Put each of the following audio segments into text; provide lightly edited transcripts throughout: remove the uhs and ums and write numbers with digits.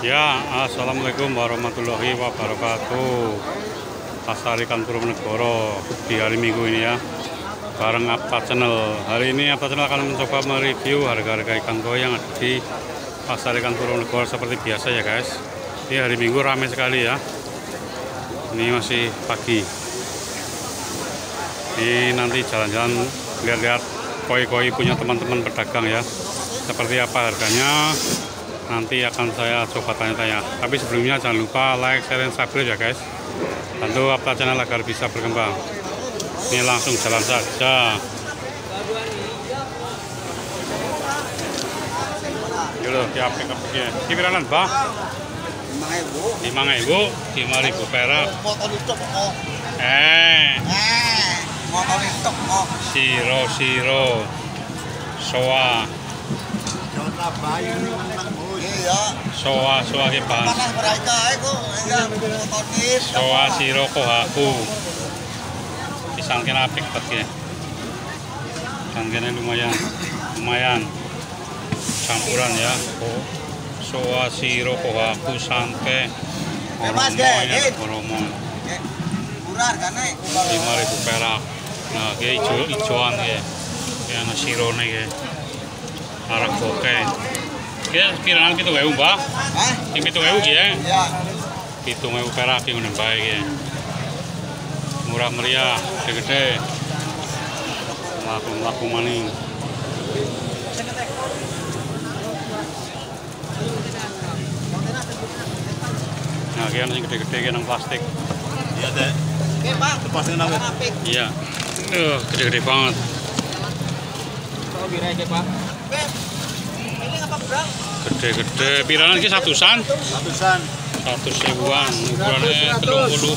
Ya, assalamualaikum warahmatullahi wabarakatuh. Pasar ikan Purwonegoro di hari Minggu ini ya, bareng Apta Channel. Hari ini Apta Channel akan mencoba mereview harga-harga ikan koi yang ada di pasar ikan Purwonegoro seperti biasa ya guys. Ini hari Minggu ramai sekali ya. Ini masih pagi. Ini nanti jalan-jalan lihat-lihat koi-koi punya teman-teman pedagang ya. Seperti apa harganya? Nanti akan saya coba tanya-tanya. Tapi sebelumnya jangan lupa like, share, dan subscribe ya guys. Bantu Apta Channel agar bisa berkembang. Ini langsung jalan saja. Yuk, diapik apiknya. Ini beranan bah? 5.000, 5.000 perak. Siro, soa. Soa ke bahan. Soa siro kohaku. Pisang kena apik pakai. Pisang kena lumayan. Campuran ya. Soa siro kohaku sampai Oromo. 5.000 perak. Nah, kayak hijauan ya. Kayak ana sirone ya. Arak boke. Ya, kiraan 7.000, Mbak. Hah? Ini 7.000 ya? Iya. 7.000 perak yang baik ya. Murah meriah, gede-gede. Laku maning. Nah, kian yang gede-gede yang plastik. Iya, Dek. Oke, Pak. Plastik nang. Iya. Gede-gede banget. Kalau birai ke, Pak. Gede-gede, piranan ki satusan? Satusan. 100.000-an, ukurannya 30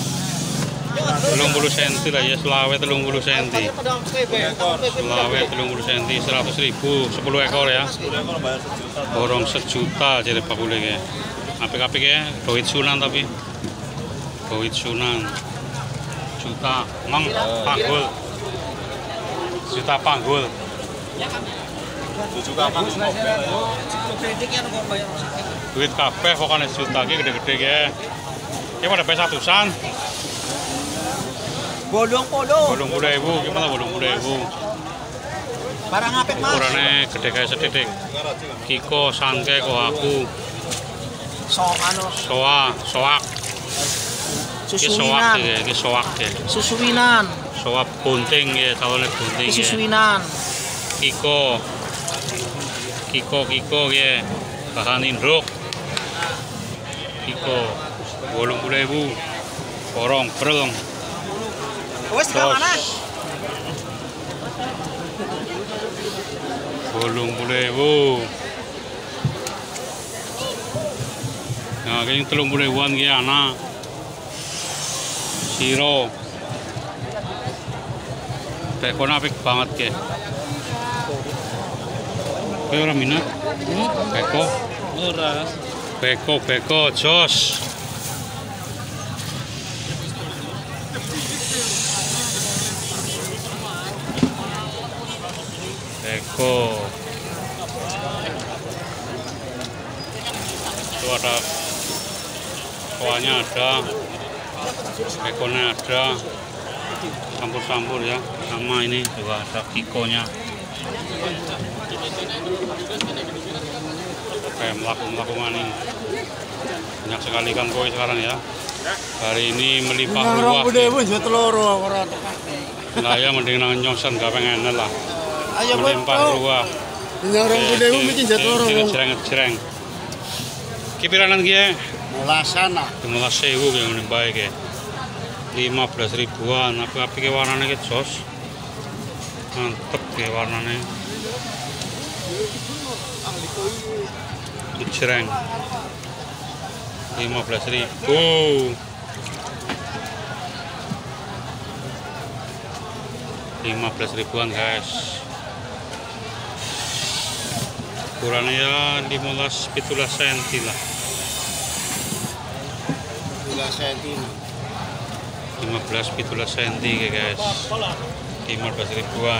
cm lah ya, selawe 30 cm. Selawe 30 cm, 100.000, 10 ekor ya. Borong 1 juta jadi Pak Bule ya. Apik-apik ya, duit Sunan tapi. Duit Sunan. Juta, mang panggul. Juta panggul. Duit kabeh pokoknya juta ki gede-gede ya. Ki pada pe satusan. 80.000, gimana 80.000? Barang apik, Mas. Ukurannya gede kayak setitik. Kiko, sangke, kohaku. Soak. Susuwinan. Ki soak ya. Susuwinan. Soak bunting ya, tahunnya bunting ya. Susuwinan. Kiko ya, bahan induk. Kiko, 80.000, borong bereng. Wes mana? 80.000. Nah, kayaknya 30.000-an ki anak. Siro. Bekon apik banget ke. Kowe ora minat? Beko? Ora. Beko jos. Beko. Itu ada koanya ada. Bekonnya ada. Campur-campur ya. Sama ini juga ada kikonya. Kayak melaku maning. Banyak sekali ikan koi sekarang ya. Hari ini melimpah ruah. Nah ya mending nang nyosan gak pengen lah. Melimpah ruah. Jereng. Kipiranan ki? 15.000 yang ini baik ya. 15.000-an. Apa-apa ke warnanya ki jos. Mantep ke warnanya. Jereng 15.000. 15.000-an guys. Ukurannya ya 15-17 cm lah. 15-17 cm guys. 15.000-an.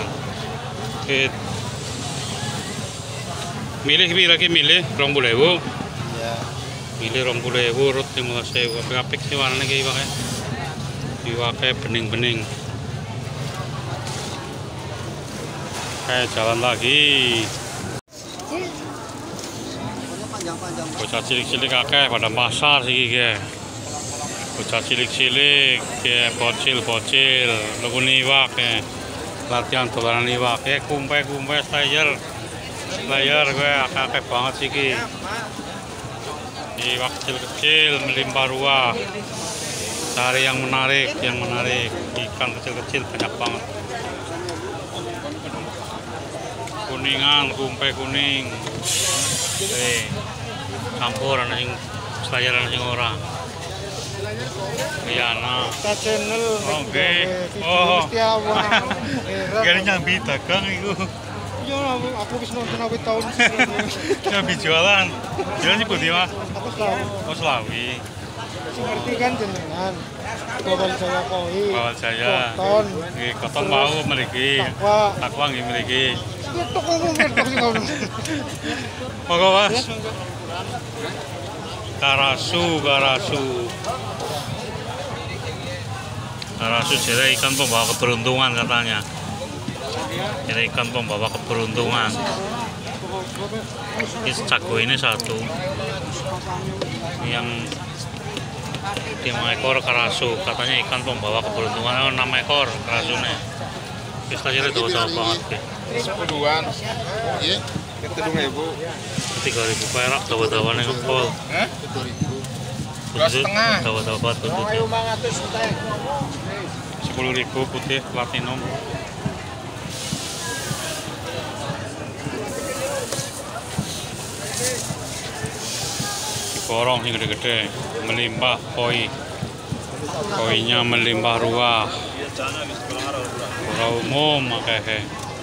Milih lagi milih 20.000. Ya. Pilih 20.000 urut 15.000. Apik sih warnanya kayak iwaknya. Iwaknya bening-bening. Kayak jalan lagi. Bocah cilik-cilik akeh pada pasar sih kayak. Bocah cilik-cilik kayak bocil-bocil lekuni iwak ya. Latihan dolanan iwak ya, kumpe-kumpe slayer gue akeh banget sih ki. Iwak kecil-kecil melimpah ruah. Cari yang menarik, ikan kecil-kecil banyak banget. Kuningan, kumpe kuning. Campur ana sing slayer ana sing ora. Iya, nah. Kita channel. Oke. Oh. Gak nyambi dagang itu. Iya, aku bisa nonton awet tahun. Nyambi jualan. Jualan nyebut ya, Mas? Aku selalu. Oh, Selawi. Seperti kan jenengan. Bawal Jaya Koi. Bawal Jaya. Koton. Nggih, koton mau mriki. Takwa nggih mriki. Itu kok ngerti sing ngono. Monggo, Mas. Karasu jadi ikan pembawa keberuntungan katanya. Jadi ikan pembawa keberuntungan. Ini cago ini satu. Yang 5 ekor karasu katanya ikan pembawa keberuntungan. 6 ekor karasunya. Kita jadi dosa banget. 10-an. Iya. Kita 2.000. 3.000 perak dawa-dawane ngepol. 2,5. Dawa-dawa tututnya. 10.000 10.000 putih platinum. Diborong sing gede-gede, melimpah koi. Koinya melimpah ruah. Ora umum akeh.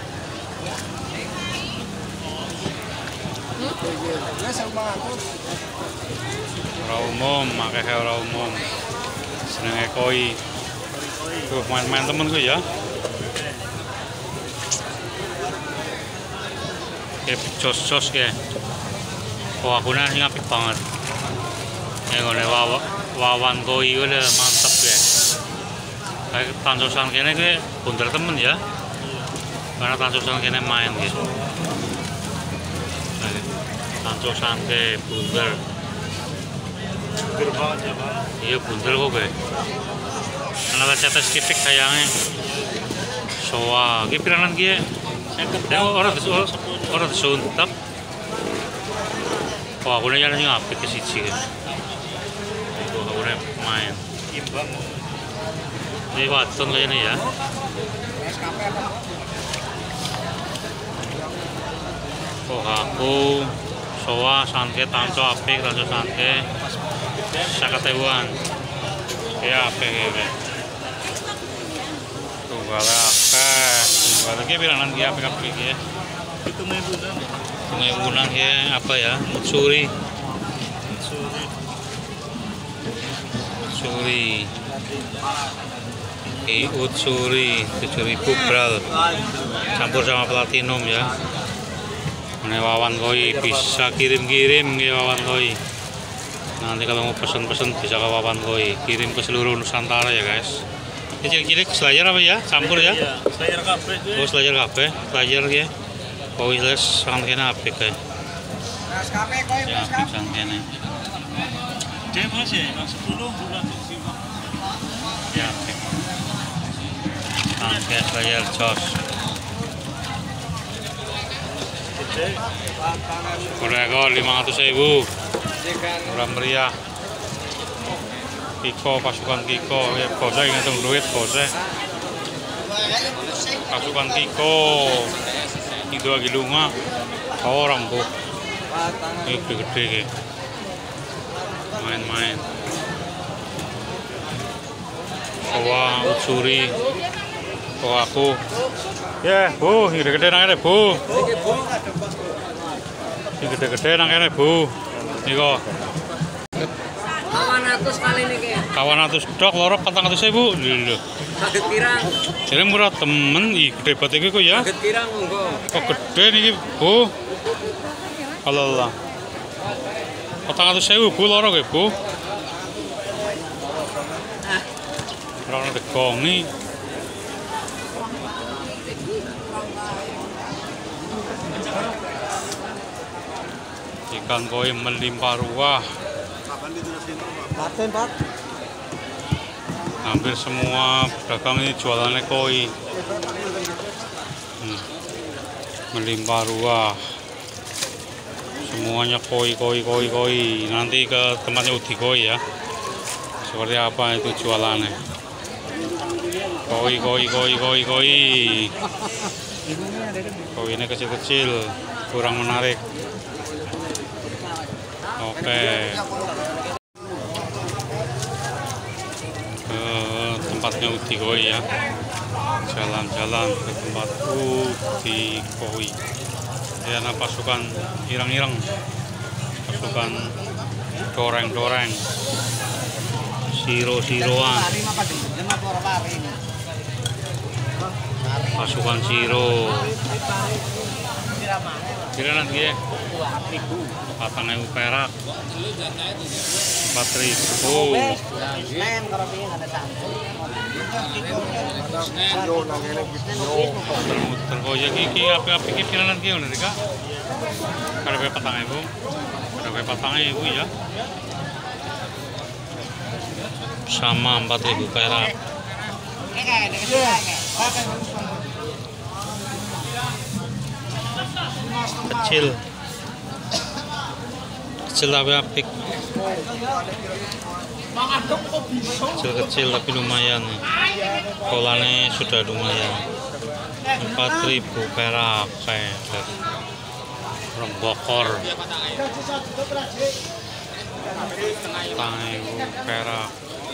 Ora umum. Senenge koi. Tuh main-main temenku ya. Kayak jos-jos kayak. Wah, aku sing apik banget. Ngene wawan koi udah mantep ya. Kayak tancosan kene kayak bundar temen ya. Karena tancosan kene main gitu. Tancosan kayak bundar. Iya bundar kok kayak. Karena cetes kipik kayaknya. Soa, ki piranan ki? Ora disuntak. Wah, aku nya sing apik ke siji. Itu aku main. Imbang. Ini waton kayaknya ya. Oh, aku soa sanke tanco apik, tanco sanke. 50.000-an. Ya apik iki. Tunggal akeh. Tunggal iki piranan ki apik-apik iki ya. 7.000-an ya, apa ya? Utsuri. Utsuri 7.000 bral. Campur sama platinum ya. Ini wawan koi bisa kirim-kirim ya wawan koi. Nanti kalau mau pesen-pesen bisa ke wawan koi, kirim ke seluruh Nusantara ya guys. Ini cilik-cilik slayer apa ya? Campur ya? Slayer kabeh. Oh, slayer kabeh, slayer ya. Koi les sangkene apik kae. Ya, apik sangkene. Dia masih 10 bulan Ya, apik. Sangke slayer jos. Kurego 500.000. Murah meriah. Kiko, pasukan Kiko, ya bose ngitung duit bose. Pasukan Kiko. Itu lagi lunga. Orang bu. Ini gede-gede. Main-main. Soa, utsuri. Soa aku. Ya, Bu, ini gede-gede nangkene, Bu. Ini gede-gede nangkene, Bu. Niko. 800 kali niki. 800 dok, loro 400.000. Lho. Saged pirang? Jadi murah temen, gede banget iki kok ya. Saged pirang monggo. Kok gede niki, Bu? Allah. 400.000 Bu loro nggih Bu. Ora degong nih. Ikan koi melimpah ruah. Pak. Hampir semua pedagang ini jualannya koi. Melimpah ruah. Semuanya koi. Nanti ke tempatnya Udi koi ya. Seperti apa itu jualannya? Koi. Koi ini kecil-kecil, kurang menarik. Oke. Ke tempatnya Udi koi ya. Jalan-jalan ke tempat Udi koi. Ya, nah, pasukan irang-irang, pasukan doreng-doreng, siro-siroan, pasukan siro. Kira nanti ya, 4.000 perak, 4.000. Muter koyo iki api-api iki piranan ki ngono Kak. Karepe 4.000. Karepe 4.000 ya. Sama 4.000 perak. Kecil tapi apik. Kecil-kecil tapi lumayan. Polanya sudah lumayan. 4.000 perak kayak rembokor. 4.000 perak.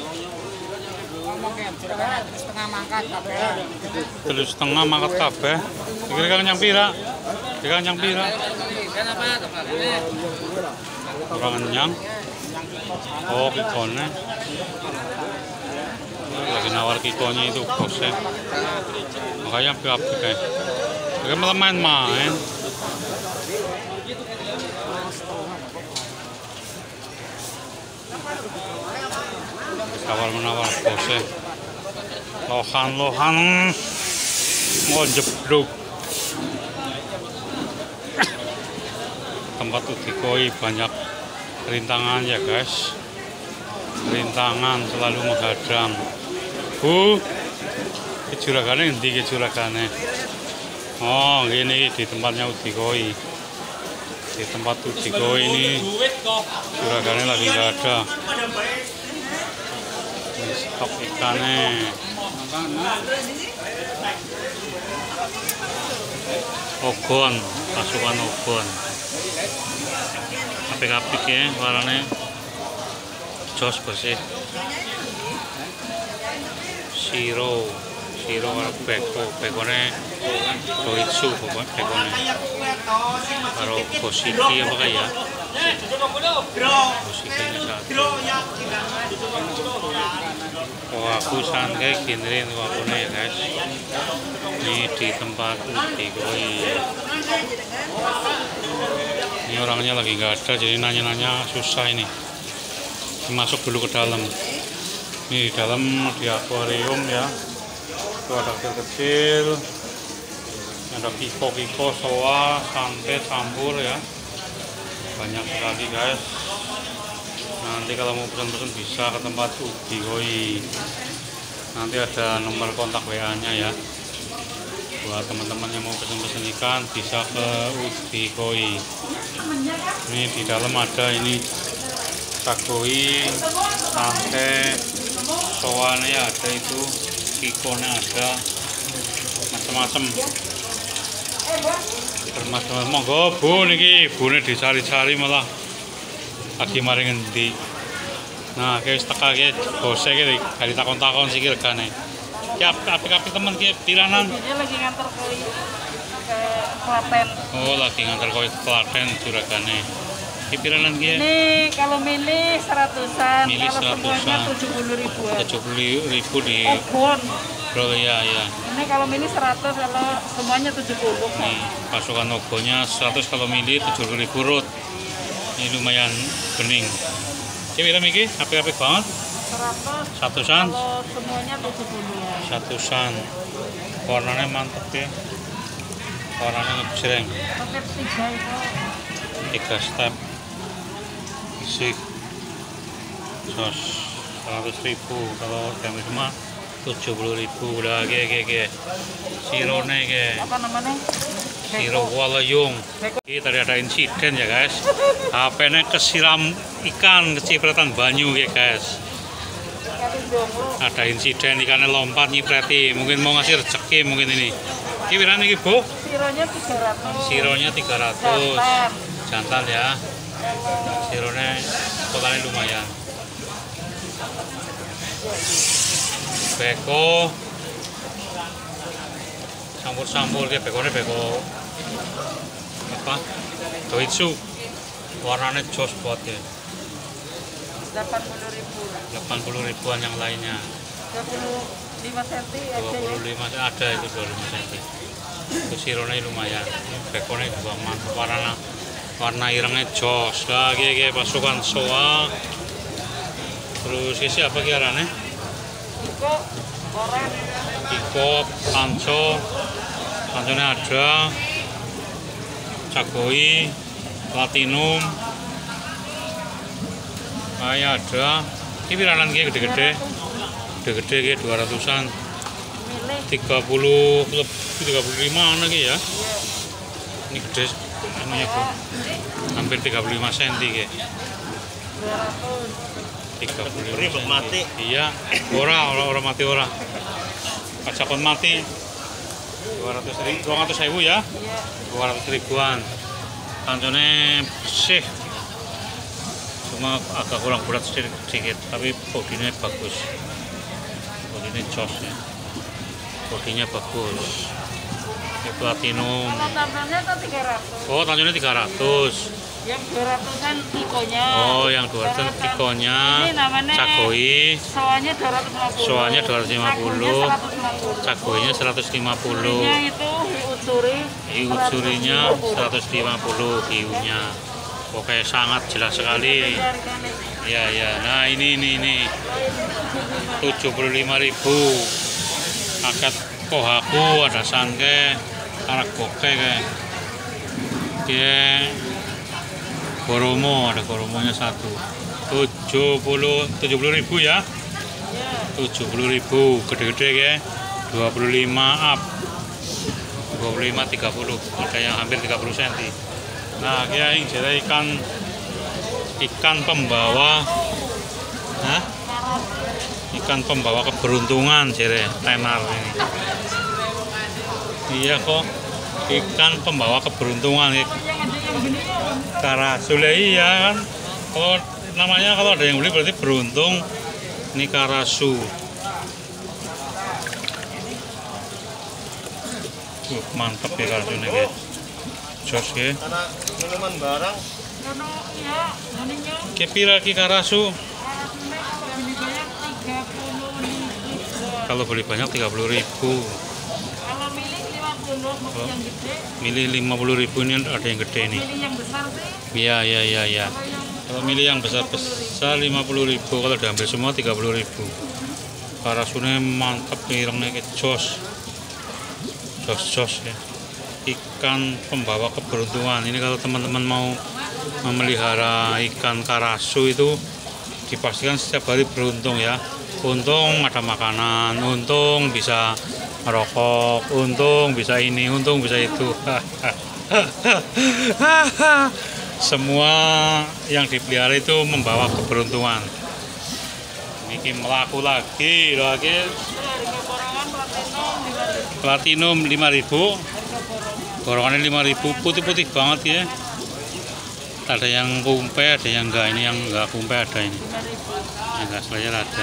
Terus setengah mangkat kabeh. Kira-kira nyang pira? Kira nyang pira? Kurang nyang. Oh, kikone. Lagi nawar kikonya itu bosnya. Makanya api-api kayak. Mereka malah main-main. Tawar-menawar bosnya. Lohan mau jeblok. Tempat Udi koi banyak rintangan ya guys. Rintangan selalu menghadang. Bu, juragannya nanti juragannya. Oh, ini di tempatnya Udi koi. Di tempat Udi koi ini juragannya lagi nggak ada. Ini stok ikannya. Ogon, pasukan ogon. Apik-apik ya, warnanya jos bersih. Siro karo bekonnya doitsu bekonnya. Karo bosiki apa kayak? Bosikinya satu. Oh, aku santai gini waktunya ya guys. Ini di tempat Udi koi. Ini orangnya lagi nggak ada, jadi nanya-nanya susah ini. Masuk dulu ke dalam. Ini di dalam di akuarium ya. Itu ada kecil-kecil. Ada kiko, soa, santai, campur ya. Banyak sekali guys. Nanti kalau mau pesan-pesan bisa ke tempat Udi koi. Nanti ada nomor kontak WA-nya ya. Buat teman-teman yang mau pesan-pesan ikan bisa ke Udi koi. Ini di dalam ada ini sakoi, santai, soanya ada itu, kikonya ada, macam-macam. Termasuk monggo Bu niki, bune dicari-cari malah lagi mari ngendi. Nah, guys teka ge bose ge kali takon-takon sih regane. Ki apik-apik temen ki piranan. Dia lagi nganter ke Klaten. Oh, lagi nganter ke Klaten juragane. Ki piranan ki? Ini kalau milih 100-an, Milih kalau 100-an. semuanya 70.000-an. 70.000 di Ogon. Oh ya. Ini kalau milih 100, kalau semuanya 70. Nih, pasukan ogonya 100 kalau milih 70.000 rut. Ini lumayan bening. Ini berapa ini? Apik-apik banget. 100. Satusan. Kalau semuanya 70-an. Satusan. Warnanya mantep ya. Warnanya ngejreng. Paket 3 itu. 3 step. Isi sos 100.000. Kalau kami cuma 70.000. Udah ge. Sirone ge. Apa namanya? Siro Walayung. Ini tadi ada insiden ya guys. HP-nya kesiram ikan, kecipratan banyu ya guys. Ada insiden ikannya lompat nyipreti. Mungkin mau ngasih rezeki mungkin ini. Ini berapa nih Bu? Sironya 300. Sironya 300. Jantan ya. Sironya kotalnya lumayan. Beko. Campur-campur dia bekonya beko apa? Doitsu. Warnanya jos buat ya. 80.000. 80.000-an yang lainnya. 25 cm aja ya. 25 ada itu 25 cm. Itu sironya lumayan. Bekonya juga mantap warna irengnya jos. Lagi pasukan soa. Terus isi apa kiarannya? Iko, oren. Iko, panconya ada, cakoi, platinum, kayak ada. Ini piranan kayak gede-gede, kayak 200-an, 30, 35 lagi ya. Ini gede, namanya Bu, hampir 35 cm kayak. 35 cm. mati. Iya, orang mati ora. Kacakon mati 200.000 ya, 200.000-an. Pancone bersih, cuma agak kurang berat sedikit, tapi bodinya bagus, bodinya jos ya, bodinya bagus. Ini platinum. Kalau tantannya kan 300. Oh, tantannya 300. Yang 200-an tikonya. Oh, yang 200 tikonya. Ini namanya cakoi. soalnya 250. Soalnya 250. Cagoinya 150. Hiunya itu Hiutsurinya 150 hiunya. Oke, sangat jelas sekali. Ya. Nah, ini 75.000. Paket kohaku ada sanke, karagoke kayak. Dia Goromo, ada goromonya 70.000 ya. 70.000 gede-gede ya. 25 up. 25 30. Ada yang hampir 30 cm. Nah, kia yang jadi ikan pembawa. Hah? Ikan pembawa keberuntungan jadi tenar ini. Iya kok. Ikan pembawa keberuntungan. Karasu iya kan, kalau namanya kalau ada yang beli berarti beruntung. Ini karasu. Mantap ya karasu ini guys. Jos ya. Anak minuman barang. Kepira ki karasu. Kalau beli banyak 30.000. Kalau milih 50 yang gede. Milih 50.000 ini ada yang gede nih. Milih yang besar sih. Iya. Kalau milih yang besar 50.000, kalau diambil semua 30.000. Karasunya mantap nih, irengnya ke jos ya. Ikan pembawa keberuntungan. Ini kalau teman-teman mau memelihara ikan karasu itu dipastikan setiap hari beruntung ya. Untung ada makanan, untung bisa merokok, untung bisa ini, untung bisa itu. Semua yang dipelihara itu membawa keberuntungan. Ini melaku lagi. Platinum 5.000. Gorongannya 5.000, putih-putih banget ya. Ada yang kumpe, ada yang enggak. Ini yang enggak kumpe ada ini. Yang enggak slayer ada.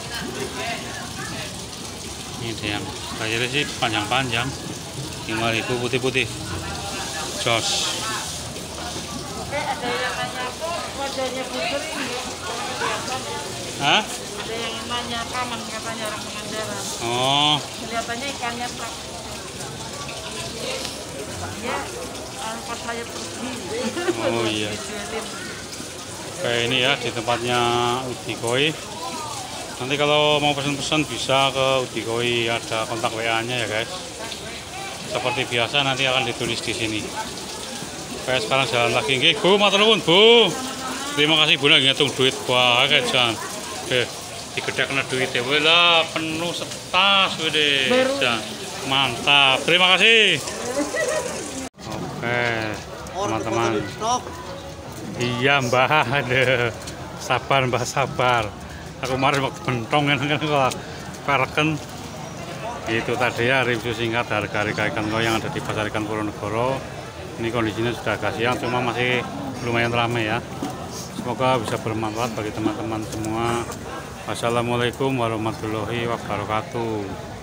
Ini ada yang slayer sih panjang-panjang. 5.000 putih-putih. Jos. Oke, ada yang nanya kok wajahnya putri enggak? Hah? Ada yang nanya kaman katanya orang Pangandaran. Oh, Kelihatannya ikannya tak. Ya, pas saya pergi. oh iya. Dijualin. Oke, ini ya di tempatnya Udikoi. Nanti kalau mau pesan-pesan bisa ke Udikoi, ada kontak WA-nya ya guys. Seperti biasa nanti akan ditulis di sini. Oke, sekarang jalan lagi. Nggih, Bu, matur nuwun, Bu. Terima kasih Bu lagi ngitung duit wae jan. Oke, digedhekna duite wae lah penuh setas wede. Jan. Mantap. Terima kasih. Oke, teman-teman. Iya, Mbah. Aduh. Sabar, Mbah, sabar. Aku kemarin waktu bentong kan parken. Itu tadi ya review singkat harga ikan koi yang ada di Pasar Ikan Purwonegoro. Ini kondisinya sudah agak siang, cuma masih lumayan ramai ya. Semoga bisa bermanfaat bagi teman-teman semua. Wassalamualaikum warahmatullahi wabarakatuh.